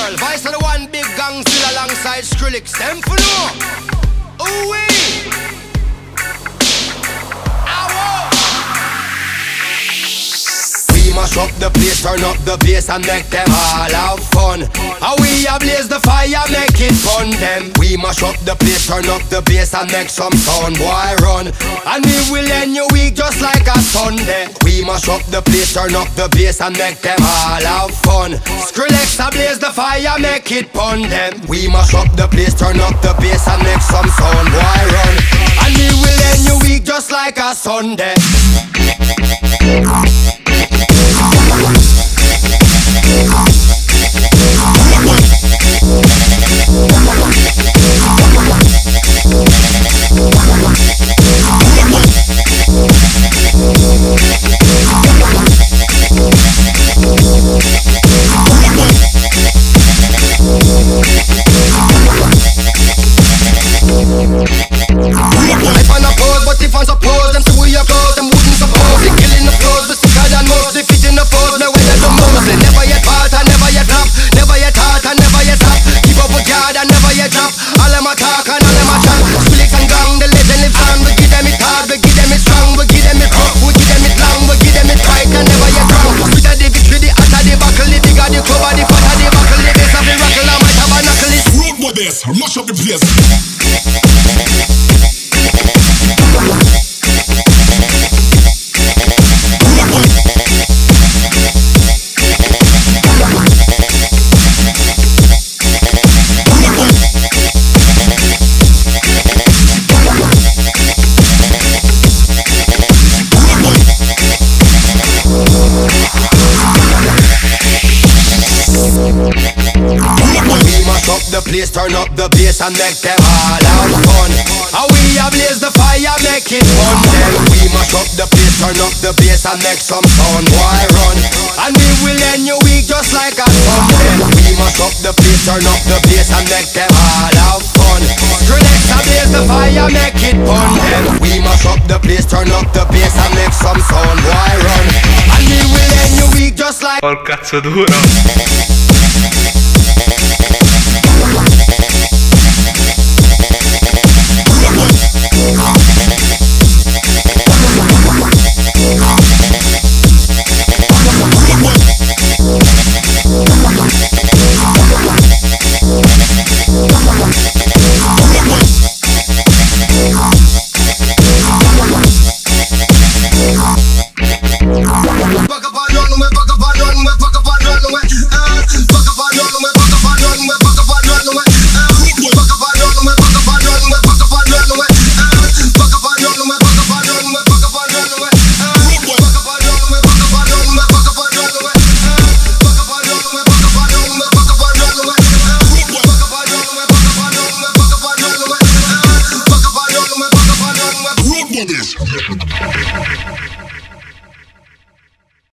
world. Vice of the one big gang still alongside Skrillex. Them for no. Ooh-wee. Mash up the place, turn up the bass and make them all have fun. How we blaze the fire, make it fun them. We mash up the place, turn up the bass and make some sound, boy run. And we will end your week just like a Sunday. We mash up the place, turn up the bass and make them all have fun. Skrillex blaze the fire, make it fun them. We mash up the place, turn up the bass and make some sound, boy run. And we will end your week just like a Sunday. I find a pose, but if I suppose them to we are close, them wouldn't suppose they killing the flows, but sicker than most, they fit in the pose, no way the most. They never yet part and never yet drop, never yet heart and never yet stop. Keep up with God and never yet drop. All them a talk and all them a chat. Skrillex and gang, the legend lives on. We give them it hard, we give them it strong, we give them it rough, we give them it long, we give them it right and never yet wrong. With the victory, the hotter the buckle, the bigger the cover, the fatter the buckle, the bass of the rockle, I might have a knuckle. Road with this, mash up the place. The place, turn up the bass and make them all have fun. How we blaze the fire, make it fun then. We mash up the place, turn up the bass and make some sound, boy run. And we will end your week just like a Sunday. We mash up the place, turn up the bass and make them all have fun. Skrillex blaze the fire, make it fun then. We mash up the place, turn up the bass and make some sound, boy run. And we will end your week just like Oh, cazzo duro.